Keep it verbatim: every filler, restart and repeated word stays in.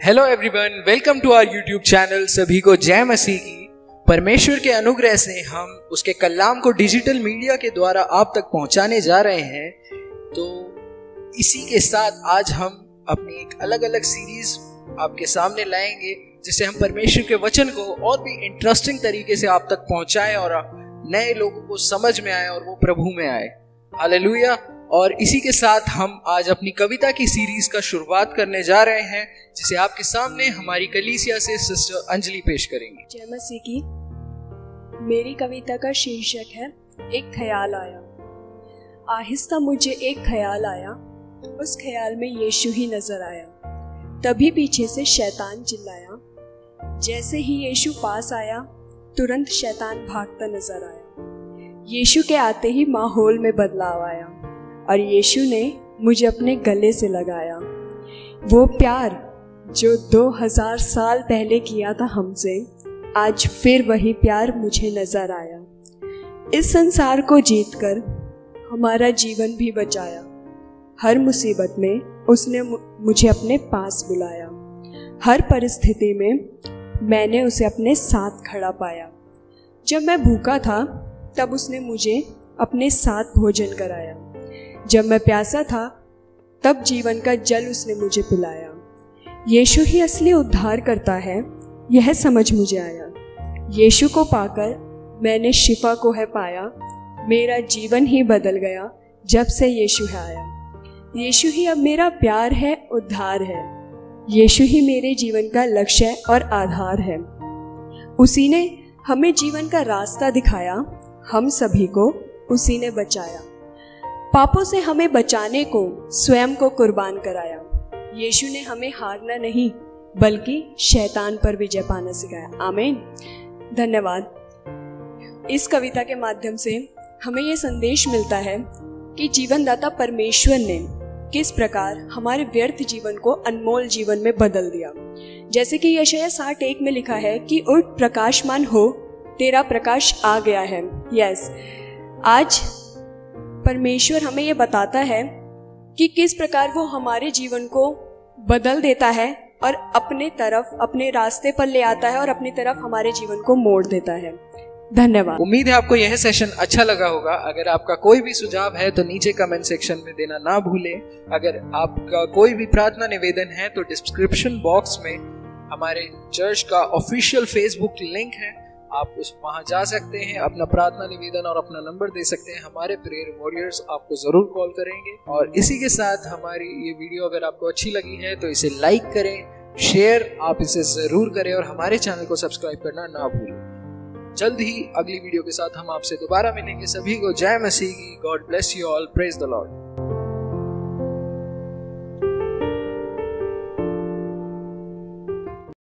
Hello everyone, welcome to our YouTube channel. सभी को जय मसीह की। परमेश्वर के अनुग्रह से हम उसके कलाम को डिजिटल मीडिया के द्वारा आप तक पहुंचाने जा रहे हैं। तो इसी के साथ आज हम अपनी एक अलग अलग सीरीज आपके सामने लाएंगे, जिससे हम परमेश्वर के वचन को और भी इंटरेस्टिंग तरीके से आप तक पहुंचाएं और नए लोगों को समझ में आए और वो प्रभु में आए। हालेलुया। और इसी के साथ हम आज अपनी कविता की सीरीज का शुरुआत करने जा रहे हैं, जिसे आपके सामने हमारी कलीसिया से सिस्टर अंजलि पेश करेंगी। जय मसीह की। मेरी कविता का शीर्षक है एक ख्याल आया। आहिस्ता मुझे एक ख्याल आया, उस ख्याल में यीशु ही नजर आया। तभी पीछे से शैतान चिल्लाया। जैसे ही यीशु पास आया, तुरंत शैतान भागता नजर आया। यीशु के आते ही माहौल में बदलाव आया और यीशु ने मुझे अपने गले से लगाया। वो प्यार जो दो हजार साल पहले किया था हमसे, आज फिर वही प्यार मुझे नजर आया। इस संसार को जीतकर हमारा जीवन भी बचाया। हर मुसीबत में उसने मुझे अपने पास बुलाया। हर परिस्थिति में मैंने उसे अपने साथ खड़ा पाया। जब मैं भूखा था तब उसने मुझे अपने साथ भोजन कराया। जब मैं प्यासा था तब जीवन का जल उसने मुझे पिलाया। यीशु ही असली उद्धार करता है, यह समझ मुझे आया। यीशु को पाकर मैंने शिफा को है पाया। मेरा जीवन ही बदल गया जब से यीशु है आया। यीशु ही अब मेरा प्यार है, उद्धार है। यीशु ही मेरे जीवन का लक्ष्य और आधार है। उसी ने हमें जीवन का रास्ता दिखाया, हम सभी को उसी ने बचाया। पापों से हमें बचाने को स्वयं को कुर्बान कराया। यीशु ने हमें हारना नहीं बल्कि शैतान पर विजय पाना सिखाया। आमीन। धन्यवाद। इस कविता के माध्यम से हमें यह संदेश मिलता है कि जीवनदाता परमेश्वर ने किस प्रकार हमारे व्यर्थ जीवन को अनमोल जीवन में बदल दिया। जैसे कि यशायाह साठ एक में लिखा है कि उठ प्रकाशमान हो, तेरा प्रकाश आ गया है। यस, आज परमेश्वर हमें यह बताता है कि किस प्रकार वो हमारे जीवन को बदल देता है और अपने तरफ, अपने रास्ते पर ले आता है और अपनी तरफ हमारे जीवन को मोड़ देता है। धन्यवाद। उम्मीद है आपको यह सेशन अच्छा लगा होगा। अगर आपका कोई भी सुझाव है तो नीचे कमेंट सेक्शन में देना ना भूलें। अगर आपका कोई भी प्रार्थना निवेदन है तो डिस्क्रिप्शन बॉक्स में हमारे चर्च का ऑफिशियल फेसबुक लिंक है, आप उस वहां जा सकते हैं, अपना प्रार्थना निवेदन और अपना नंबर दे सकते हैं। हमारे प्रेयर वॉरियर्स आपको जरूर कॉल करेंगे। और इसी के साथ हमारी ये वीडियो अगर आपको अच्छी लगी है तो इसे लाइक करें, शेयर आप इसे जरूर करें और हमारे चैनल को सब्सक्राइब करना ना भूलें। जल्द ही अगली वीडियो के साथ हम आपसे दोबारा मिलेंगे। सभी को जय मसीह की। God bless you all. Praise the Lord.